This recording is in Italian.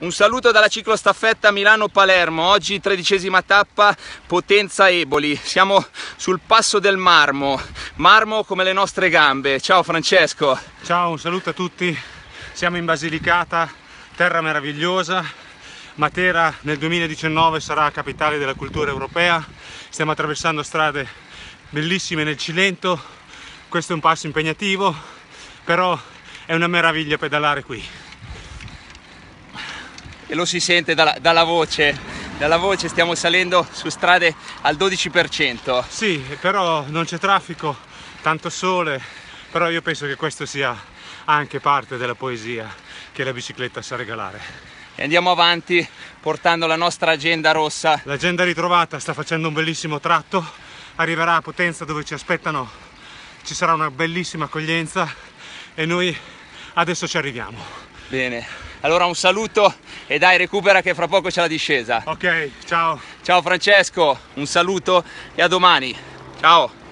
Un saluto dalla ciclostaffetta Milano-Palermo, oggi 13ª tappa, Potenza Eboli. Siamo sul passo del marmo, marmo come le nostre gambe. Ciao Francesco. Ciao, un saluto a tutti. Siamo in Basilicata, terra meravigliosa. Matera nel 2019 sarà capitale della cultura europea. Stiamo attraversando strade bellissime nel Cilento. Questo è un passo impegnativo, però è una meraviglia pedalare qui. E lo si sente dalla voce, stiamo salendo su strade al 12%. Sì, però non c'è traffico, tanto sole, però io penso che questo sia anche parte della poesia che la bicicletta sa regalare. E andiamo avanti portando la nostra agenda rossa. L'agenda ritrovata sta facendo un bellissimo tratto, arriverà a Potenza dove ci aspettano, ci sarà una bellissima accoglienza e noi adesso ci arriviamo. Bene, allora un saluto e dai, recupera che fra poco c'è la discesa. Ok, ciao. Ciao Francesco, un saluto e a domani. Ciao.